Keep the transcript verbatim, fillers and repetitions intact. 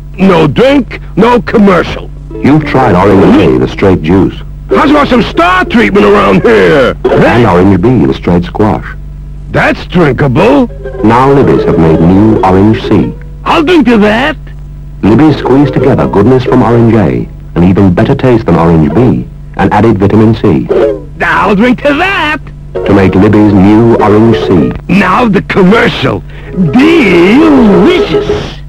No drink, no commercial. You've tried Orange A, the straight juice. How's about some star treatment around here? And Orange B, the straight squash. That's drinkable. Now Libby's have made new Orange C. I'll drink to that. Libby's squeezed together goodness from Orange A, an even better taste than Orange B, and added vitamin C. I'll drink to that. To make Libby's new Orange C. Now the commercial. Delicious.